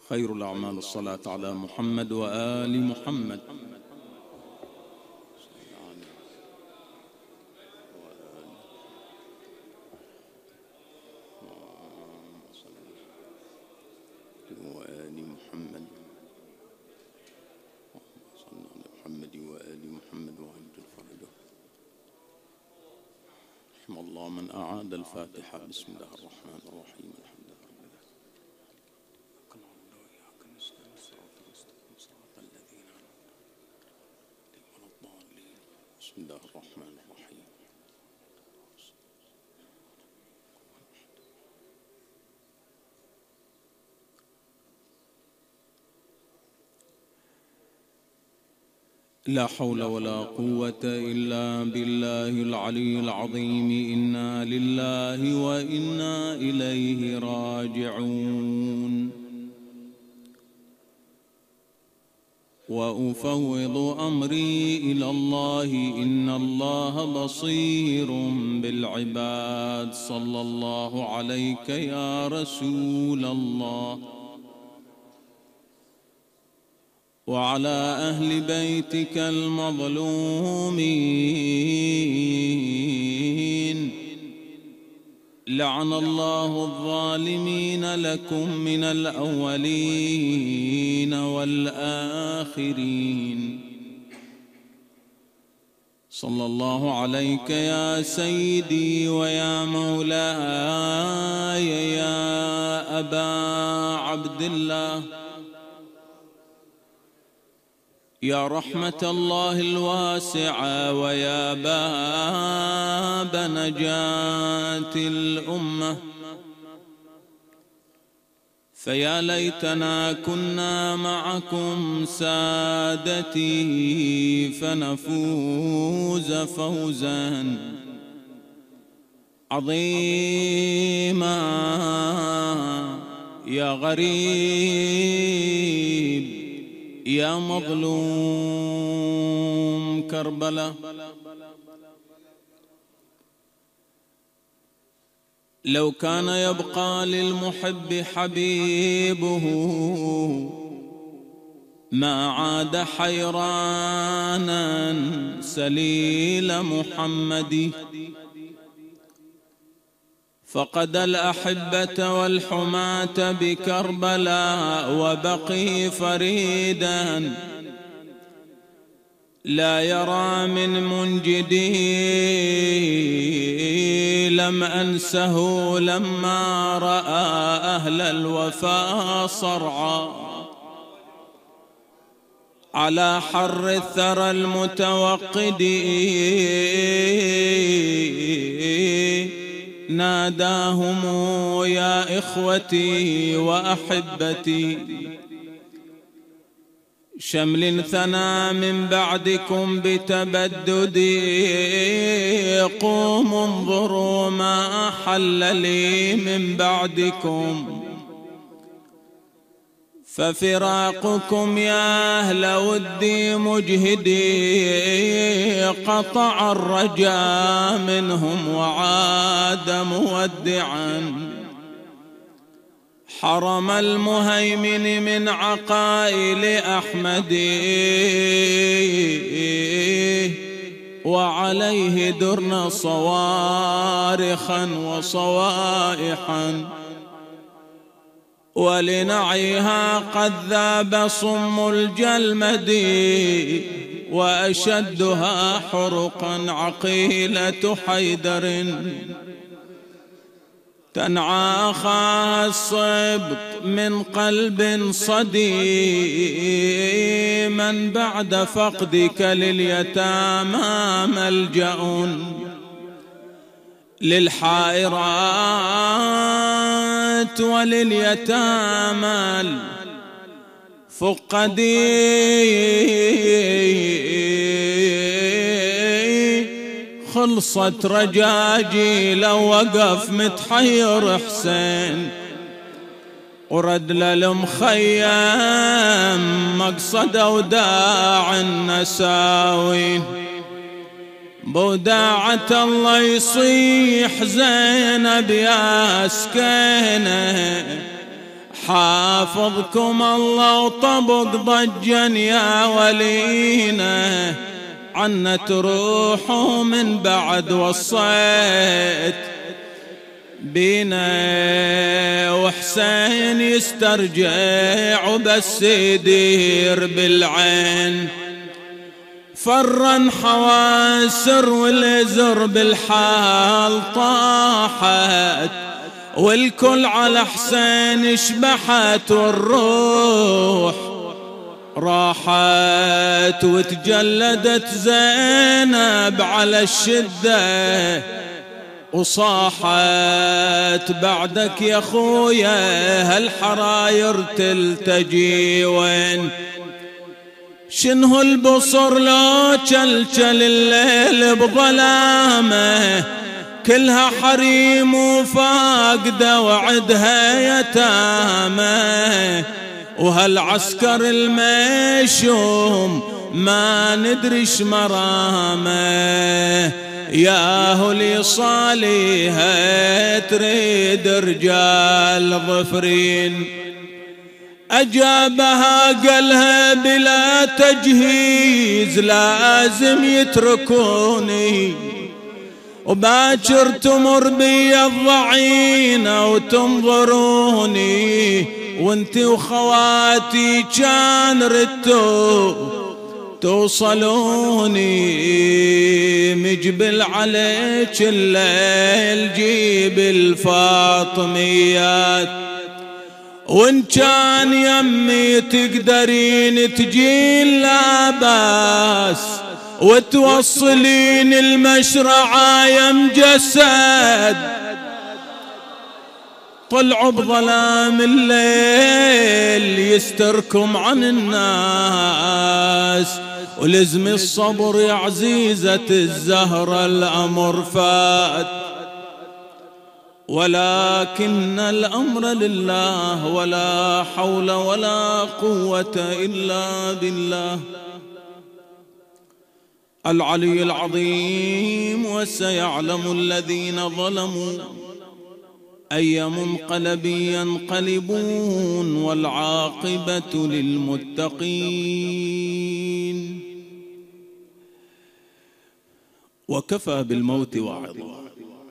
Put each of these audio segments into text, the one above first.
خير الأعمال الصلاة على محمد وآل محمد. رحم الله من أعاد الفاتحة. بسم الله الرحمن الرحيم. الحمد لله رب العالمين. وإياك نستعين صراط المستقيم صراط الذين أنعمت عليهم غير الضالين. بسم الله الرحمن الرحيم. لا حول ولا قوة إلا بالله العلي العظيم. إنا لله وإنا إليه راجعون. وأفوض أمري إلى الله إن الله بصير بالعباد. صلى الله عليك يا رسول الله وعلى أهل بيتك المظلومين. لعن الله الظالمين لكم من الأولين والآخرين. صلى الله عليك يا سيدي ويا مولاي يا أبا عبد الله يا رحمة الله الواسعة ويا باب نجاة الأمة. فيا ليتنا كنا معكم سادتي فنفوز فوزا عظيما. يا غريب يا مظلوم كربلاء، لو كان يبقى للمحب حبيبه ما عاد حيرانا سليل محمد. فقد الأحبة والحماة بكربلاء وبقي فريدا لا يرى من منجدي. لم أنسه لما رأى أهل الوفاء صرعى على حر الثرى المتوقد. ناداهم يا إخوتي وأحبتي شمل ثنى من بعدكم بتبددي. قوموا انظروا ما حل لي من بعدكم. ففراقكم يا أهل ودي مجهدي. قطع الرجاء منهم وعاد مودعا. حرم المهيمن من عقائل أحمد وعليه درن صوارخا وصوائحا. ولنعيها قد ذاب صم الجلمد وأشدها حرقا عقيلة حيدر. تنعى أخاها الصبط من قلب صدي. من بعد فقدك لليتامى ملجأ. للحائرات ولليتامى الفقدي. خلصت رجاجي لو وقف متحير حسين. ورد للمخيم مقصد وداع النساوين. بوداعة الله يصيح زينب يا سكينة. حافظكم الله وطبق ضجا يا ولينا، عنا تروحوا من بعد وصيت بينا، وحسين يسترجع وبس يدير بالعين، فرن حواسر والازر بالحال طاحت، والكل على حسين شبحت، والروح راحت، وتجلدت زينب على الشدة وصاحت، بعدك يا خويا هالحراير تلتجي وين؟ شنه البصر لو جلجل الليل بظلامه، كلها حريم وفاقدة وعدها يتامى، وهالعسكر المشوم ما ندريش مرامه، ياهو اللي صاليها تريد رجال ظفرين، أجابها قالها بلا تجهيز لازم يتركوني، وباكر تمر بي الضعينة وتنظروني، وانتي وخواتي كان ردتوا توصلوني، مجبل عليك الليل جيب الفاطميات، وان كان يمي تقدرين تجين لا باس، وتوصلين المشرعة يا مجسد، طلعوا بظلام الليل يستركم عن الناس، ولزم الصبر يا عزيزة الزهرة الأمر فات، ولكن الأمر لله ولا حول ولا قوة إلا بالله العلي العظيم. وسيعلم الذين ظلموا أي منقلب ينقلبون، والعاقبة للمتقين. وكفى بالموت واعظا.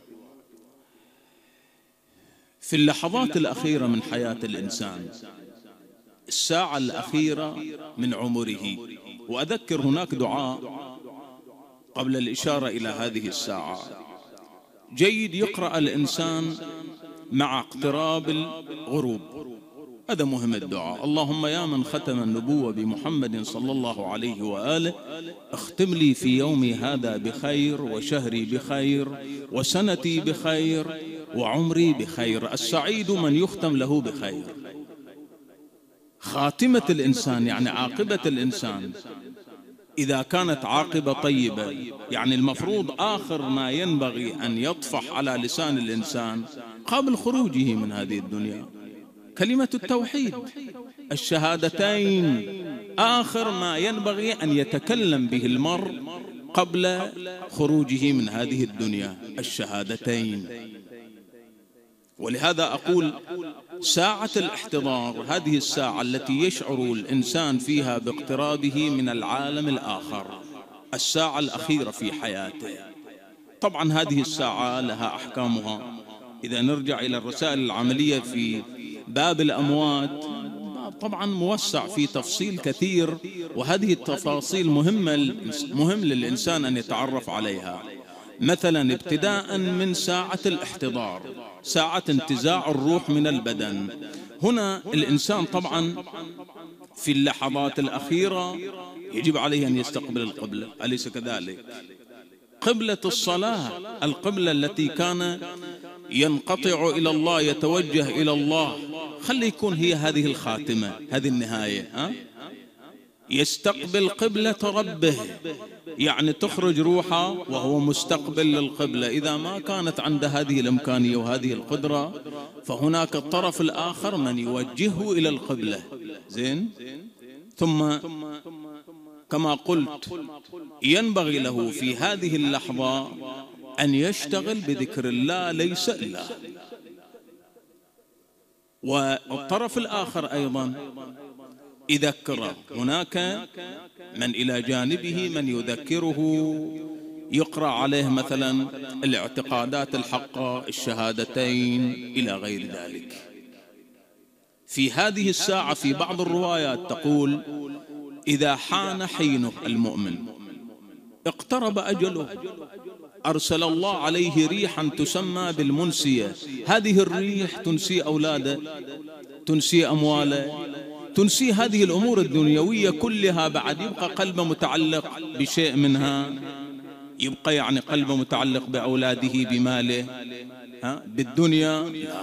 في اللحظات الأخيرة من حياة الإنسان، الساعة الأخيرة من عمره، وأذكر هناك دعاء قبل الإشارة إلى هذه الساعة جيد يقرأ الإنسان مع اقتراب الغروب. هذا مهم الدعاء: اللهم يا من ختم النبوة بمحمد صلى الله عليه وآله، اختم لي في يومي هذا بخير، وشهري بخير، وسنتي بخير، وعمري بخير. السعيد من يختم له بخير. خاتمة الإنسان يعني عاقبة الإنسان إذا كانت عاقبة طيبة، يعني المفروض آخر ما ينبغي أن يطفح على لسان الإنسان قبل خروجه من هذه الدنيا كلمة التوحيد، الشهادتين، آخر ما ينبغي أن يتكلم به المرء قبل خروجه من هذه الدنيا، الشهادتين. ولهذا أقول ساعة الاحتضار هذه الساعة التي يشعر الإنسان فيها باقترابه من العالم الآخر، الساعة الأخيرة في حياته. طبعا هذه الساعة لها أحكامها. إذا نرجع إلى الرسائل العملية في باب الأموات، طبعا موسع في تفصيل كثير، وهذه التفاصيل مهم للإنسان أن يتعرف عليها. مثلا ابتداء من ساعة الاحتضار، ساعة انتزاع الروح من البدن. هنا الإنسان طبعا في اللحظات الأخيرة يجب عليه أن يستقبل القبلة، أليس كذلك؟ قبلة الصلاة، القبلة التي كان ينقطع إلى الله، يتوجه إلى الله، خلي يكون هي هذه الخاتمة، هذه النهاية. يستقبل قبلة ربه، يعني تخرج روحه وهو مستقبل للقبلة. إذا ما كانت عند هذه الإمكانية وهذه القدرة، فهناك الطرف الآخر من يوجهه إلى القبلة. زين. ثم كما قلت ينبغي له في هذه اللحظة أن يشتغل بذكر الله ليس إلا، والطرف الآخر أيضا يذكره، هناك من إلى جانبه من يذكره، يقرأ عليه مثلا الاعتقادات الحقة، الشهادتين إلى غير ذلك. في هذه الساعة في بعض الروايات تقول: إذا حان حين المؤمن، اقترب أجله، أرسل الله عليه ريحا تسمى بالمنسية. هذه الريح تنسي أولاده، تنسي أمواله، تنسي هذه الأمور الدنيوية كلها. بعد يبقى قلبه متعلق بشيء منها، يبقى يعني قلبه متعلق بأولاده، بماله، بالدنيا، لا.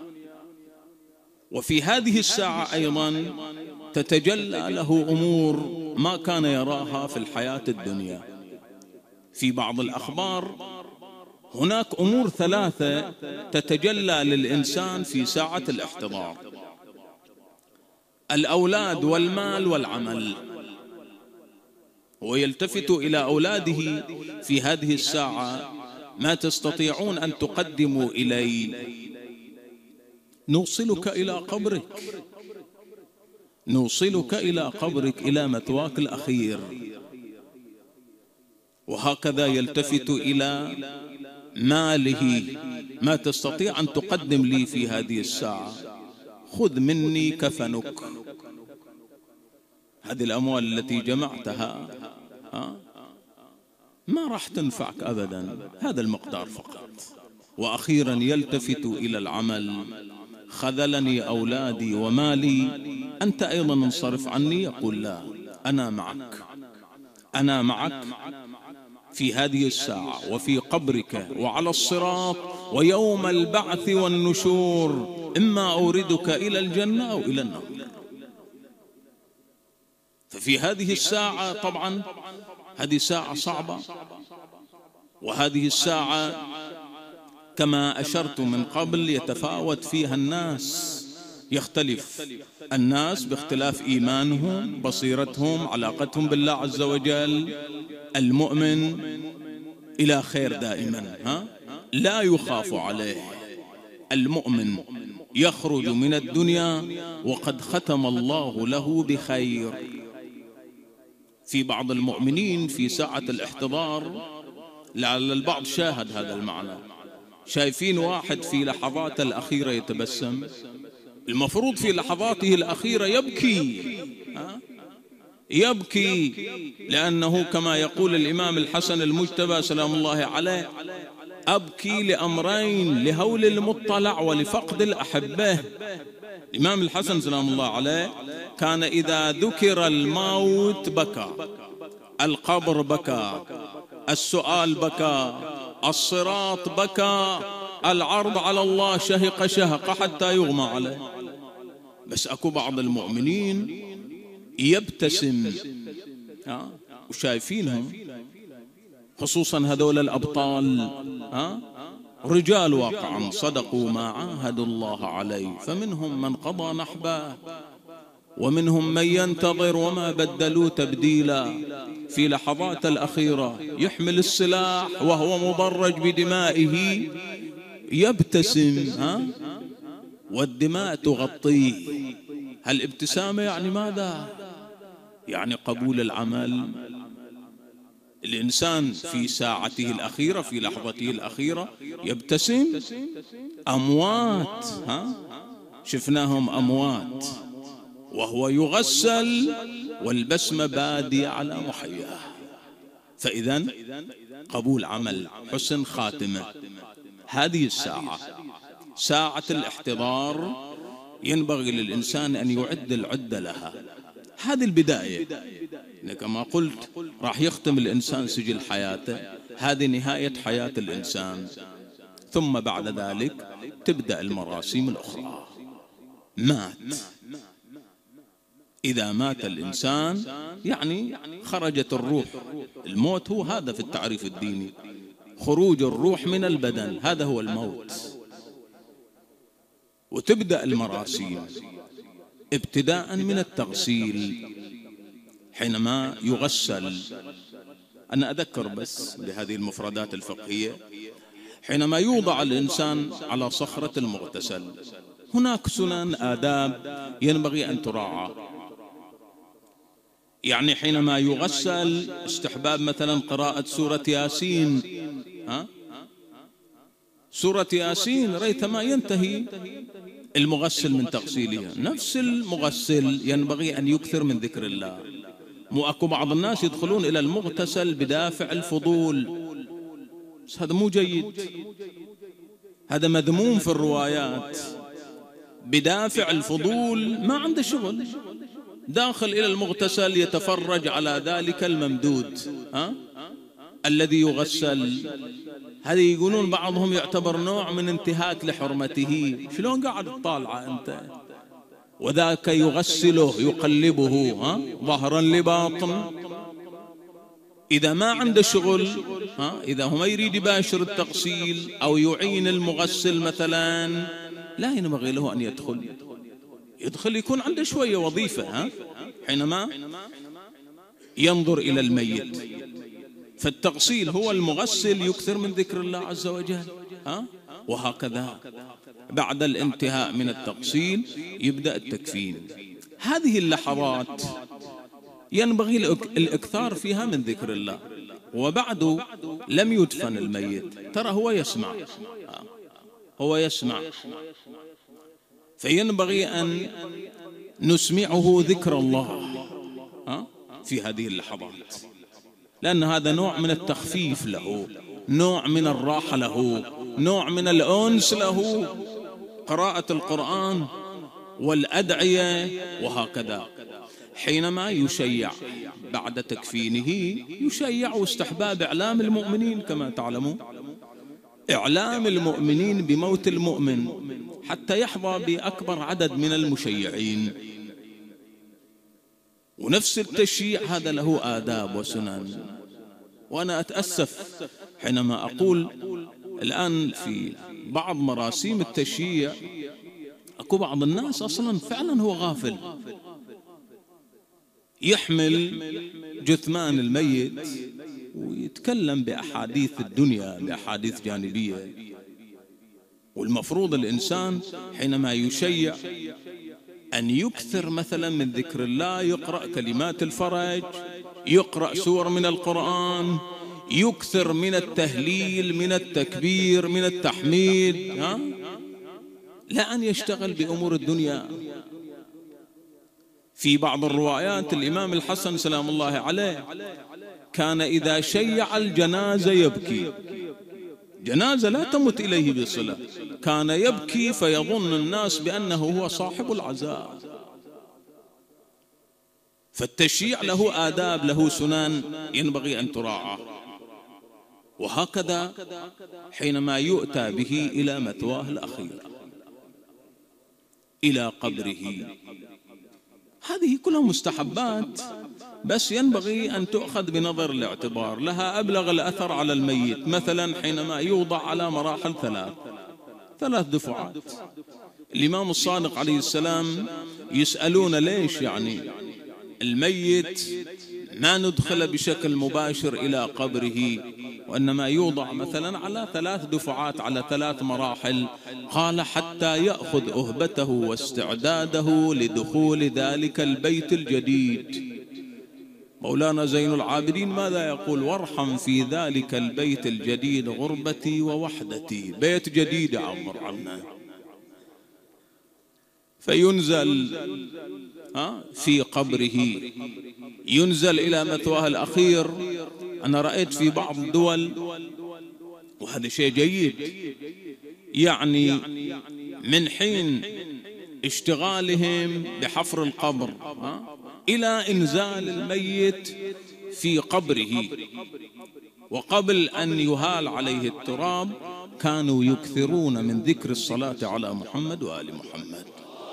وفي هذه الساعة أيضا تتجلى له أمور ما كان يراها في الحياة الدنيا. في بعض الأخبار هناك أمور ثلاثة تتجلى للإنسان في ساعة الاحتضار: الأولاد والمال والعمل. ويلتفت إلى أولاده في هذه الساعة: ما تستطيعون أن تقدموا إلي؟ نوصلك إلى قبرك، نوصلك إلى قبرك، إلى مثواك الأخير. وهكذا يلتفت إلى ماله: ما تستطيع أن تقدم لي في هذه الساعة؟ خذ مني كفنك. هذه الأموال التي جمعتها ما راح تنفعك أبدا، هذا المقدار فقط. وأخيرا يلتفت إلى العمل: خذلني أولادي ومالي، أنت أيضا انصرف عني. يقول: لا، أنا معك، أنا معك في هذه الساعة، وفي قبرك، وعلى الصراط، ويوم البعث والنشور، إما أوردك إلى الجنة أو إلى النار. ففي هذه الساعة طبعا هذه ساعة صعبة، وهذه الساعة كما أشرت من قبل يتفاوت فيها الناس، يختلف الناس باختلاف إيمانهم، بصيرتهم، علاقتهم بالله عز وجل. المؤمن إلى خير دائما، لا يخاف عليه. المؤمن يخرج من الدنيا وقد ختم الله له بخير. في بعض المؤمنين في ساعة الاحتضار، لعل البعض شاهد هذا المعنى، شايفين واحد في لحظاته الأخيرة يتبسم، المفروض في لحظاته الأخيرة يبكي، يبكي، لأنه كما يقول الإمام الحسن المجتبى سلام الله عليه: أبكي لأمرين: لهول المطلع ولفقد الأحبة. الإمام الحسن سلام الله عليه كان إذا ذكر الموت بكى، القبر بكى، السؤال بكى، الصراط بكى، العرض على الله شهق شهق حتى يغمى عليه. بس أكو بعض المؤمنين يبتسم، وشايفينهم، خصوصا هذول الأبطال، رجال واقعا صدقوا ما عاهدوا الله عليه، فمنهم من قضى نحبه ومنهم من ينتظر وما بدلوا تبديلا. في لحظات الأخيرة يحمل السلاح وهو مضرج بدمائه، يبتسم، والدماء تغطيه. هالابتسامة يعني ماذا؟ يعني قبول العمل. الإنسان في ساعته الأخيرة، في لحظته الأخيرة يبتسم. أموات، شفناهم أموات وهو يغسل والبسمة بادية على محياه. فإذا قبول عمل، حسن خاتمة. هذه الساعة ساعة الاحتضار ينبغي للإنسان أن يعد العدة لها. هذه البداية، كما قلت راح يختم الإنسان سجل حياته، هذه نهاية حياة الإنسان. ثم بعد ذلك تبدأ المراسيم الأخرى. مات، إذا مات الإنسان يعني خرجت الروح. الموت هو هذا في التعريف الديني، خروج الروح من البدن، هذا هو الموت. وتبدأ المراسيم ابتداء من التغسيل، حينما يغسل. أنا أذكر بس بهذه المفردات الفقهية: حينما يوضع الإنسان على صخرة المغتسل هناك سنن آداب ينبغي أن تراعى. يعني حينما يغسل استحباب مثلا قراءة سورة ياسين، سورة ياسين ريثما ينتهي المغسل من تغسيلها. نفس المغسل ينبغي أن يكثر من ذكر الله. مو أكو بعض الناس يدخلون إلى المغتسل بدافع الفضول، بس هذا مو جيد، هذا مذموم في الروايات. بدافع الفضول ما عنده شغل، داخل إلى المغتسل يتفرج على ذلك الممدود الذي يغسل. هذه يقولون بعضهم يعتبر نوع من انتهاك لحرمته. شلون قاعد تطالعه أنت؟ وذاك يغسله يقلبه ظهرا لباطن. إذا ما عنده شغل، إذا هو ما يريد يباشر التغسيل أو يعين المغسل مثلا، لا ينبغي له أن يدخل يكون عنده شوية وظيفة حينما ينظر إلى الميت. فالتغسيل هو المغسل يكثر من ذكر الله عز وجل، وهكذا بعد الانتهاء من التغسيل يبدأ التكفين. هذه اللحظات ينبغي الإكثار فيها من ذكر الله. وبعد لم يدفن الميت، ترى هو يسمع، فينبغي أن نسمعه ذكر الله في هذه اللحظات، لأن هذا نوع من التخفيف له، نوع من الراحة له، نوع من الأنس له، قراءة القرآن والأدعية وهكذا. حينما يشيع بعد تكفينه يشيع واستحباب إعلام المؤمنين كما تعلمون، إعلام المؤمنين بموت المؤمن حتى يحظى بأكبر عدد من المشيعين. ونفس التشييع هذا له آداب وسنن. وأنا أتأسف حينما أقول الآن في بعض مراسيم التشييع أكو بعض الناس أصلا فعلا هو غافل، يحمل جثمان الميت ويتكلم بأحاديث الدنيا، بأحاديث جانبية. والمفروض الإنسان حينما يشيع أن يكثر مثلا من ذكر الله، يقرأ كلمات الفرج، يقرأ سور من القرآن، يكثر من التهليل، من التكبير، من التحميد، لا أن يشتغل بأمور الدنيا. في بعض الروايات الإمام الحسن سلام الله عليه كان إذا شيع الجنازة يبكي، جنازة لا تمت إليه بصلة، كان يبكي فيظن الناس بأنه هو صاحب العزاء. فالتشييع له آداب، له سنن ينبغي أن تراعى. وهكذا حينما يؤتى به إلى مثواه الأخير، إلى قبره، هذه كلها مستحبات، بس ينبغي أن تؤخذ بنظر الاعتبار، لها أبلغ الأثر على الميت. مثلا حينما يوضع على مراحل ثلاث دفعات. الإمام الصادق عليه السلام يسألون ليش يعني الميت ما ندخل بشكل مباشر إلى قبره، وإنما يوضع مثلا على 3 دفعات، على 3 مراحل. قال حتى يأخذ أهبته واستعداده لدخول ذلك البيت الجديد. مولانا زين العابدين ماذا يقول؟ وارحم في ذلك البيت الجديد غربتي ووحدتي. بيت جديد عمر عنا. فينزل في قبره، ينزل إلى مثواه الأخير. أنا رأيت في بعض الدول، وهذا شيء جيد، يعني من حين اشتغالهم بحفر القبر إلى إنزال الميت في قبره، وقبل أن يهال عليه التراب كانوا يكثرون من ذكر الصلاة على محمد وآل محمد.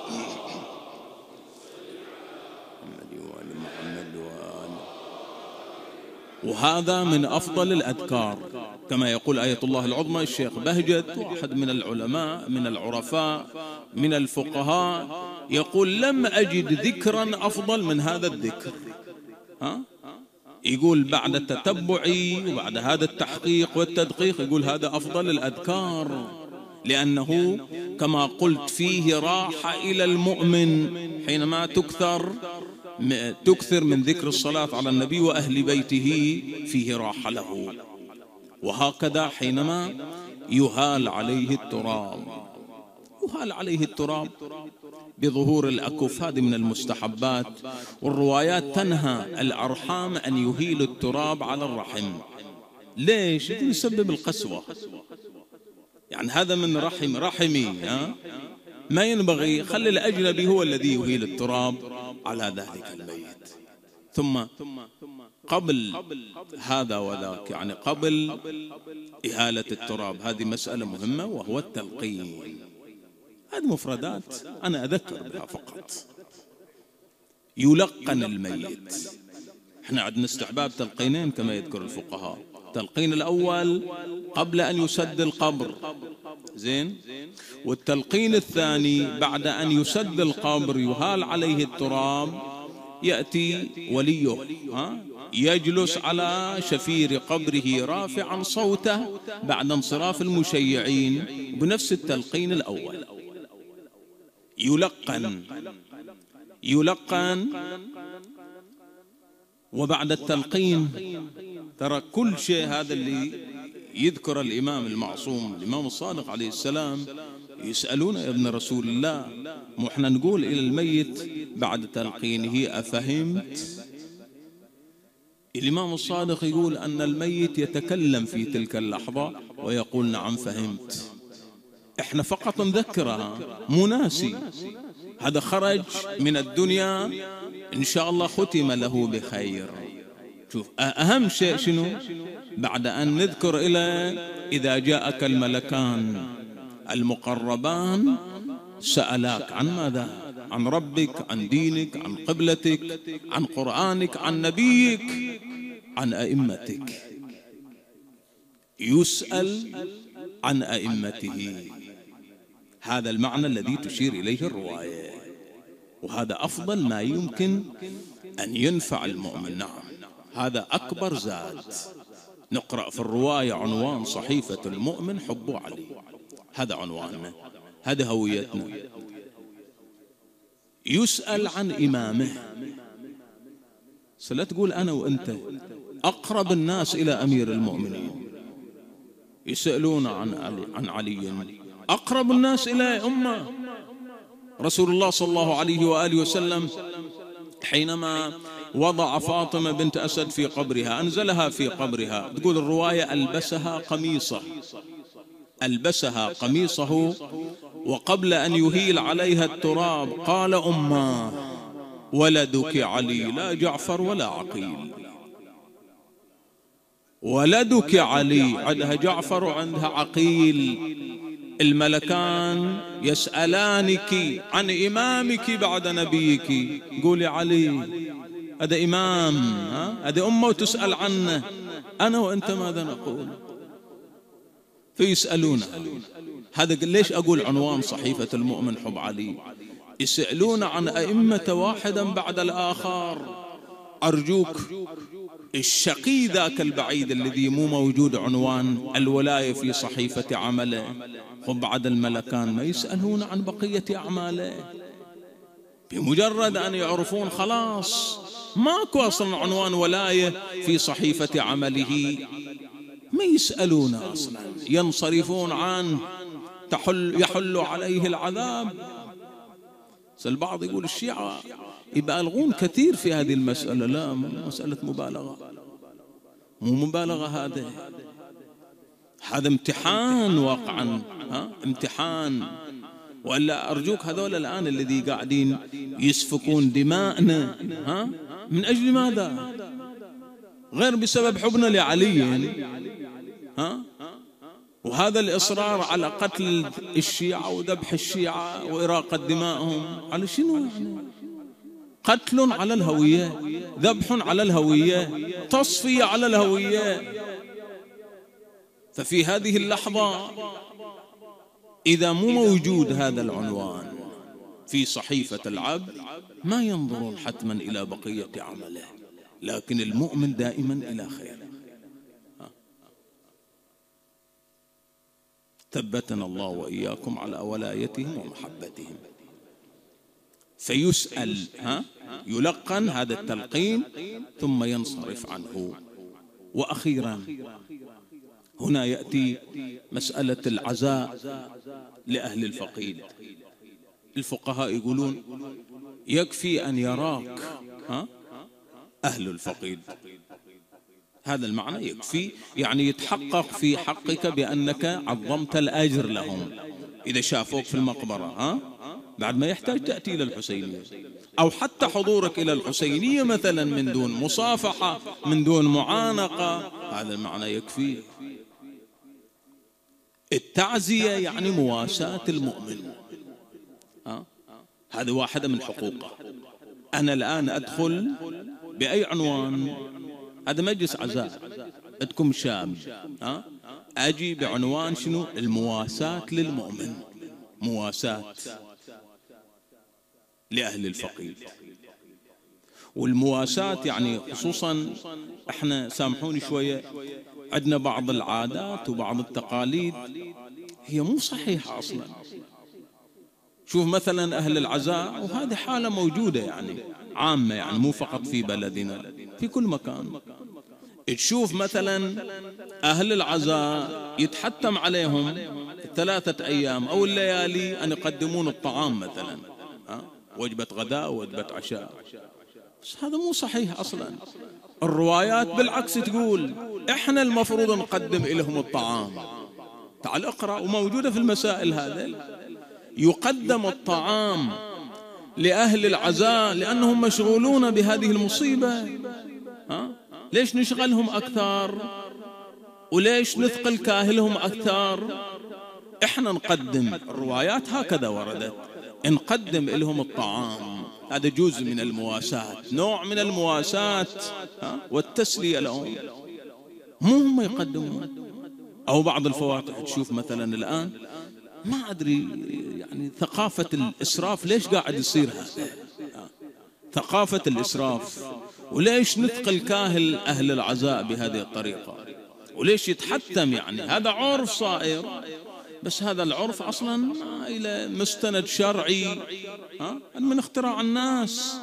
وهذا من أفضل الأذكار، كما يقول آية الله العظمى الشيخ بهجت، واحد من العلماء من العرفاء من الفقهاء، يقول لم أجد ذكرا أفضل من هذا الذكر. يقول بعد التتبع وبعد هذا التحقيق والتدقيق، يقول هذا أفضل الأذكار. لأنه كما قلت فيه راحة إلى المؤمن حينما تكثر من ذكر الصلاة على النبي وأهل بيته، فيه راحة له. وهكذا حينما يهال عليه التراب بظهور الأكف، هذه من المستحبات. والروايات تنهى الأرحام أن يهيل التراب على الرحم. ليش؟ يسبب القسوة، يعني هذا من رحمي ما ينبغي. خلي الأجنبي هو الذي يهيل التراب على ذلك الميت. ثم قبل هذا وذاك، يعني قبل إهالة التراب، هذه مسألة مهمة، وهو التلقين. هذه مفردات أنا أذكر بها فقط. يلقن الميت. احنا عندنا استحباب تلقينين كما يذكر الفقهاء. التلقين الأول قبل أن يسد القبر، زين، والتلقين الثاني بعد أن يسد القبر يهال عليه التراب، يأتي وليه يجلس على شفير قبره رافعا صوته بعد انصراف المشيعين بنفس التلقين الأول. يلقن. وبعد التلقين ترى كل شيء هذا اللي يذكر الإمام المعصوم الإمام الصادق عليه السلام يسألون يا ابن رسول الله، احنا نقول إلى الميت بعد تلقينه أفهمت؟ الإمام الصادق يقول أن الميت يتكلم في تلك اللحظة ويقول نعم فهمت. احنا فقط نذكرها، مو ناسي. هذا خرج من الدنيا إن شاء الله ختم له بخير. شوف أهم شيء شنو؟ بعد أن نذكر إذا جاءك الملكان المقربان سألاك عن ماذا؟ عن ربك، عن دينك، عن قبلتك، عن قرآنك، عن نبيك، عن أئمتك. يسأل عن أئمته. هذا المعنى الذي تشير إليه الرواية، وهذا أفضل ما يمكن أن ينفع المؤمن. نعم، هذا أكبر زاد. نقرأ في الرواية عنوان صحيفة المؤمن حب علي، هذا عنواننا، هذا هويتنا. يسأل عن إمامه. سلا تقول أنا وأنت أقرب الناس إلى أمير المؤمنين يسألون عن علي، أقرب الناس إلى أمه. رسول الله صلى الله عليه وآله وسلم حينما وضع فاطمة بنت أسد في قبرها، أنزلها في قبرها، تقول الرواية ألبسها قميصه وقبل أن يهيل عليها التراب قال أمه ولدك علي لا جعفر ولا عقيل. ولدك علي، عندها جعفر وعندها عقيل. الملكان يسألانك عن إمامك بعد نبيك، قولي علي، هذا إمام، هذا أمه وتسأل عنه. أنا وأنت ماذا نقول؟ فيسألونه. هذا ليش أقول عنوان صحيفة المؤمن حب علي؟ يسألون عن أئمة واحدا بعد الآخر. أرجوك، الشقي ذاك البعيد الذي مو موجود عنوان الولاية في صحيفة عمله، وبعد الملكان ما يسألون عن بقية أعماله. بمجرد أن يعرفون خلاص ماكو أصلا عنوان ولاية في صحيفة عمله، ما يسألون أصلا، ينصرفون عنه، يحل عليه العذاب. البعض يقول الشيعة يبالغون كثير في هذه المسألة. لا، مسألة مبالغة، مو مبالغة. هذا امتحان واقعا، امتحان. وإلا أرجوك هذول الآن الذي قاعدين يسفكون دماءنا من أجل ماذا؟ غير بسبب حبنا لعلي. وهذا الإصرار على قتل الشيعة وذبح الشيعة وإراقة دمائهم على شنو يعني؟ قتل على الهوية، ذبح على الهوية، تصفية على الهوية. ففي هذه اللحظة إذا مو موجود هذا العنوان في صحيفة العبد ما ينظرون حتما إلى بقية عمله، لكن المؤمن دائما إلى خير. ثبتنا الله وإياكم على ولايتهم ومحبتهم. فيسأل يلقن هذا التلقين ثم ينصرف عنه. وأخيرا هنا يأتي مسألة العزاء لأهل الفقيد. الفقهاء يقولون يكفي أن يراك أهل الفقيد، هذا المعنى يكفي، يعني يتحقق في حقك بأنك عظمت الأجر لهم إذا شافوك في المقبرة، بعد ما يحتاج تأتي إلى الحسينية، أو حتى حضورك إلى الحسينية مثلا من دون مصافحة، من دون معانقة، هذا المعنى يكفي. التعزية يعني مواساة المؤمن، هذه واحدة من حقوقه. أنا الآن أدخل بأي عنوان، هذا مجلس عزاء عندكم شام، أجي بعنوان شنو؟ المواساة للمؤمن، مواساة لأهل الفقير. والمواساة يعني خصوصا احنا سامحوني شوية، عندنا بعض العادات وبعض التقاليد هي مو صحيحة أصلا. شوف مثلا أهل العزاء، وهذه حالة موجودة يعني عامة، يعني مو فقط في بلدنا، في كل مكان. تشوف مثلا أهل العزاء يتحتم عليهم 3 أيام أو الليالي أن يقدمون الطعام مثلا، وجبة غداء ووجبة عشاء، بس هذا مو صحيح أصلا. الروايات بالعكس تقول إحنا المفروض نقدم لهم الطعام. تعال اقرأ، وموجودة في المسائل هذا، يقدم الطعام لأهل العزاء لأنهم مشغولون بهذه المصيبة. ليش نشغلهم أكثر؟ وليش نثقل كاهلهم أكثر؟ إحنا نقدم، الروايات هكذا وردت، نقدم لهم الطعام، هذا جزء من المواساة، نوع من المواساة والتسلية لهم، مو هم يقدمون. أو بعض الفواتح تشوف مثلا الآن، ما أدري يعني ثقافة الإسراف ليش قاعد يصير هذا، ثقافة الإسراف، وليش نثقل كاهل أهل العزاء بهذه الطريقة، وليش يتحتم، يعني هذا عرف صائر، بس هذا العرف أصلا إلى مستند شرعي من اختراع الناس.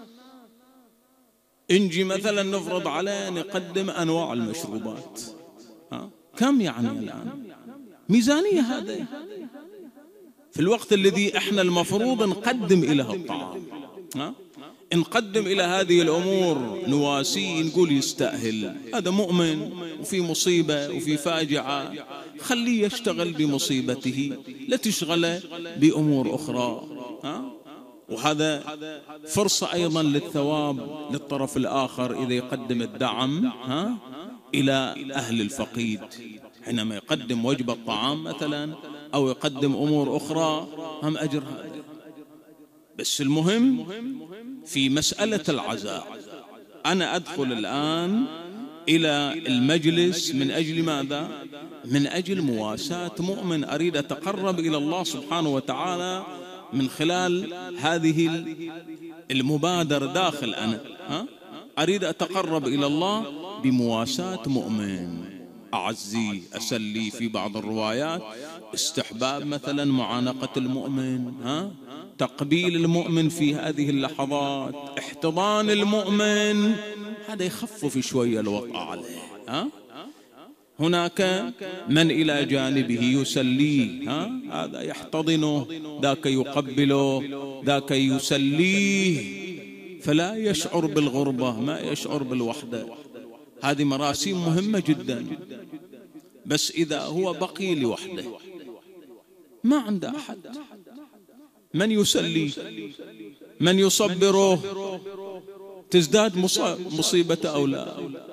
انجي مثلا نفرض عليه نقدم أنواع المشروبات، كم يعني الآن ميزانية هذا، في الوقت الذي احنا المفروض نقدم إليه الطعام، نقدم إلى هذه الأمور نواسي، نقول يستأهل، هذا مؤمن وفي مصيبة وفي فاجعة، خليه يشتغل بمصيبته، لا تشغله بأمور أخرى. وهذا فرصة أيضا للثواب للطرف الآخر إذا يقدم الدعم إلى أهل الفقيد، حينما يقدم وجبة طعام مثلا أو يقدم أمور أخرى، هم أجر هذا. بس المهم في مسألة العزاء، أنا أدخل الآن إلى المجلس من أجل ماذا؟ من أجل مواساة مؤمن، أريد أتقرب إلى الله سبحانه وتعالى من خلال هذه المبادرة داخل أنا، أريد أتقرب إلى الله بمواساة مؤمن، أعزي، أسلي. في بعض الروايات استحباب مثلا معانقة المؤمن، تقبيل المؤمن في هذه اللحظات، احتضان المؤمن، هذا يخفف شوية الوطأ عليه. هناك من إلى جانبه يسليه، هذا يحتضنه، ذاك يقبله، ذاك يسليه، فلا يشعر بالغربة، ما يشعر بالوحدة. هذه مراسيم مهمة جدا. بس إذا هو بقي لوحده ما عنده أحد، من يسليه، من يصبره، تزداد مصيبة أو لا.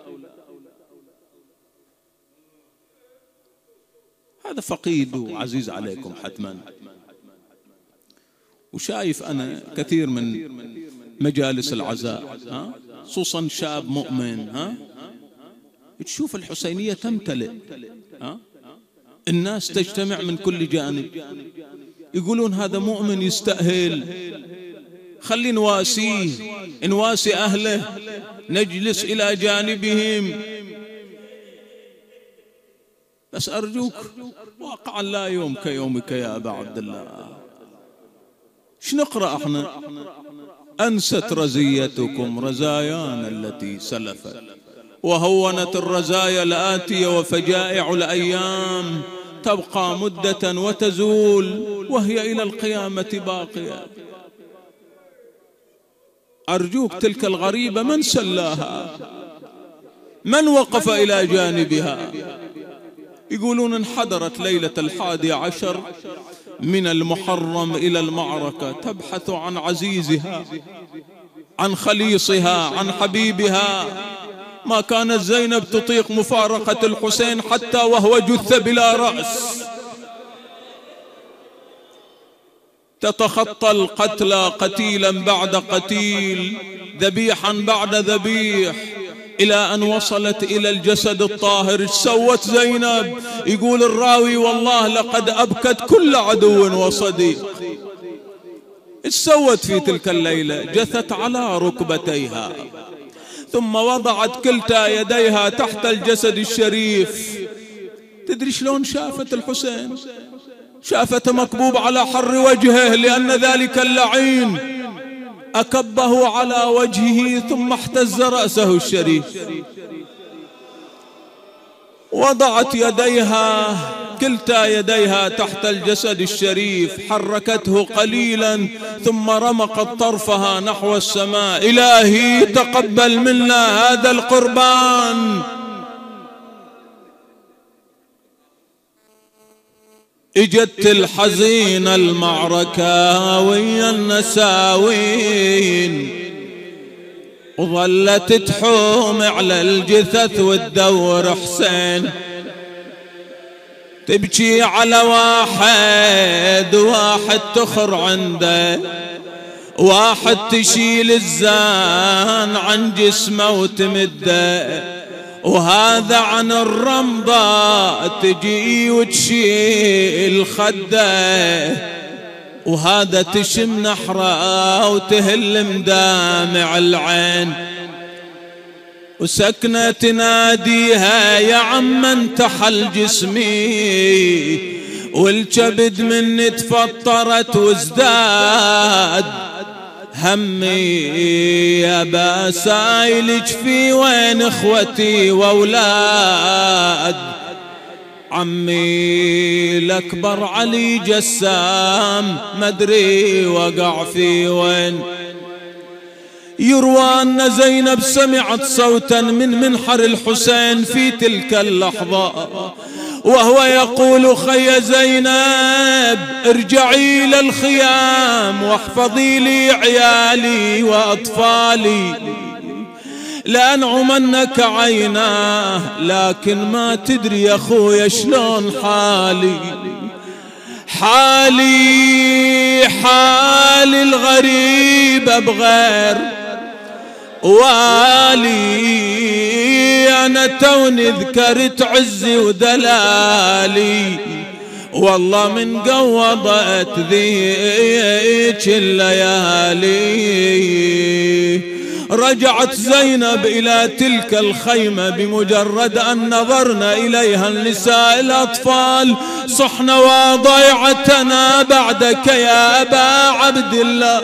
هذا فقيد وعزيز عليكم حتما. وشايف أنا كثير من مجالس العزاء، خصوصا شاب مؤمن، تشوف الحسينية تمتلئ، الناس تجتمع من كل جانب، يقولون هذا مؤمن يستأهل، خلي نواسيه، نواسي أهله، نجلس إلى جانبهم. بس أرجوك واقعا لا يوم كيومك يا أبا عبد الله. ايش نقرأ احنا؟ أنست رزيتكم رزايانا التي سلفت، وهونت الرزايا الآتية، وفجائع الأيام تبقى مدة وتزول، وهي إلى القيامة باقية. أرجوك تلك الغريبة من سلاها؟ من وقف إلى جانبها؟ يقولون انحدرت ليلة 11 من المحرم إلى المعركة تبحث عن عزيزها، عن خليصها، عن حبيبها. ما كانت زينب تطيق مفارقة الحسين حتى وهو جثة بلا رأس، تتخطى القتلى قتيلا بعد قتيل، ذبيحا بعد ذبيح، إلى أن وصلت إلى الجسد الطاهر. ايش سوت زينب؟ يقول الراوي والله لقد أبكت كل عدو وصديق. ايش سوت في تلك الليلة؟ جثت على ركبتيها، ثم وضعت كلتا يديها تحت الجسد الشريف. تدري شلون شافت الحسين؟ شافته مكبوب على حر وجهه، لأن ذلك اللعين أكبه على وجهه ثم احتز رأسه الشريف. وضعت يديها كلتا يديها تحت الجسد الشريف، حركته قليلا ثم رمقت طرفها نحو السماء. إلهي تقبل منا هذا القربان. اجت الحزين المعركة ويا النساوين، وظلت تحوم على الجثث وتدور حسين، تبكي على واحد واحد تخر عنده، واحد تشيل الزان عن جسمه وتمده، وهذا عن الرمضة تجي وتشيل خده، وهذا تشم نحره وتهل مدامع العين، وسكنة تناديها يا عم انتحل جسمي، والكبد مني تفطرت وازداد همي، يا بسايلك في وين اخوتي واولاد عمي الاكبر علي جسام مدري وقع في وين. يروى أن زينب سمعت صوتا من منحر الحسين في تلك اللحظة وهو يقول خي زينب ارجعي إلى الخيام واحفظي لي عيالي وأطفالي لأنعمنك عيناه، لكن ما تدري يا أخويا شلون حالي الغريب بغير والي، أنا توني ذكرت عزي ودلالي، والله من قوضت ذيك الليالي. رجعت زينب إلى تلك الخيمة بمجرد أن نظرنا إليها النساء الأطفال صحن وضيعتنا بعدك يا أبا عبد الله.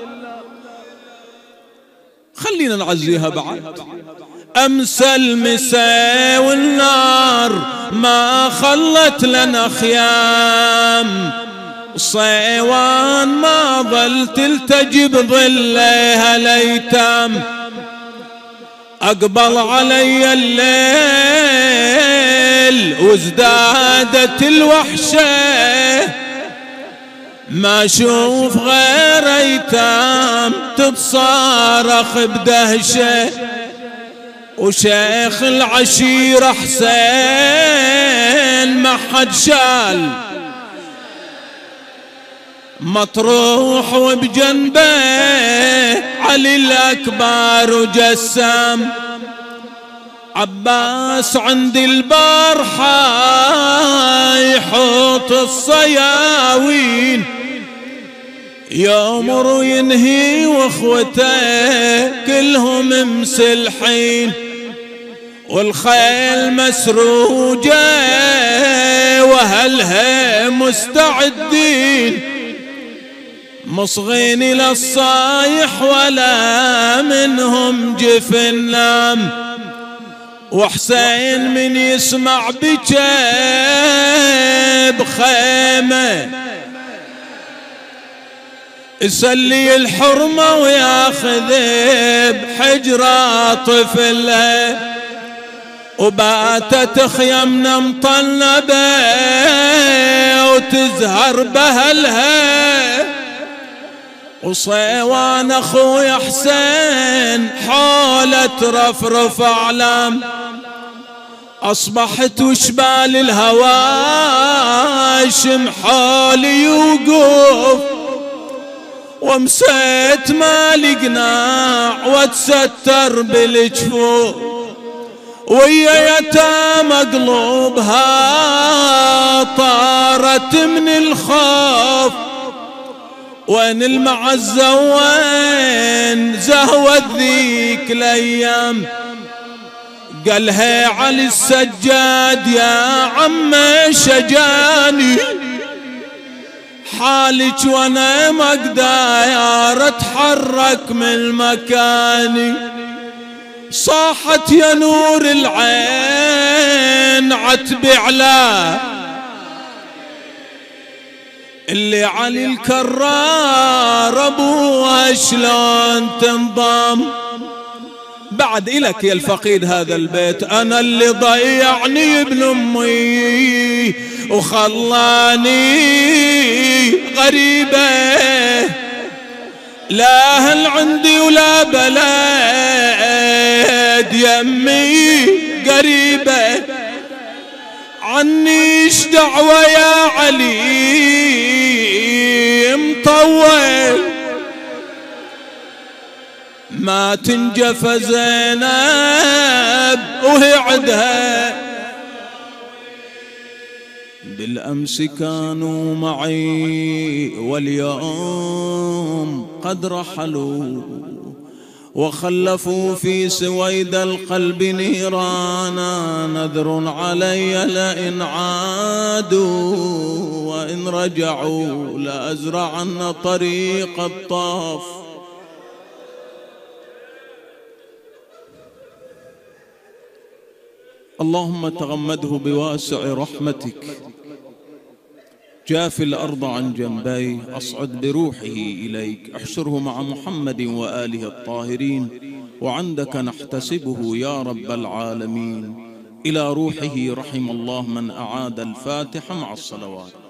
خلينا نعزيها بعد. أمس المساء والنار ما خلت لنا خيام، صيوان ما ظل تلتجي بظلها ليتام، أقبل علي الليل وازدادت الوحشة، ما شوف غير ايتام تتصارخ بدهشة، وشيخ العشيرة حسين ما حد شال، مطروح وبجنبه علي الأكبر وجسام، عباس عند البار يحوط الصياوين، يأمر وينهي واخوته كلهم مسلحين، والخيل مسروجة وأهلها مستعدين مصغين إلى الصايح ولا منهم جفن نام. وحسين من يسمع بكى بخيمة يسلي الحرمة وياخذ بحجرة طفله، وباتت خيمنا مطنبة وتزهر بهلها. وصيوان اخوي حسين حوله ترفرف اعلام، اصبحت وشبال الهواشم حولي وقوف، ومسيت مالي قناع واتستر بالجفوف، ويا يتامى قلوبها طارت من الخوف. وين المعزة وين زهوت ذيك الايام؟ قالها علي السجاد يا عم شجاني، حالك وانا ما اقدر اتحرك من مكاني. صاحت يا نور العين عتبي على اللي علي الكرار ابوها شلون تنضم. بعد إلك يا الفقيد هذا البيت، أنا اللي ضيعني ابن أمي وخلاني غريبة، لا أهل عندي ولا بلد يمي قريبة، عني ايش دعوة يا علي مطول، ما تنجف زينب وهي عدها. بالأمس كانوا معي واليوم قد رحلوا، وخلفوا في سويد القلب نيرانا، نذر علي لئن عادوا وإن رجعوا لأزرعن طريق الطاف. اللهم تغمده بواسع رحمتك، جاف الأرض عن جنبيه، أصعد بروحه إليك، احشره مع محمد وآله الطاهرين، وعندك نحتسبه يا رب العالمين. إلى روحه رحم الله من أعاد الفاتحة مع الصلوات.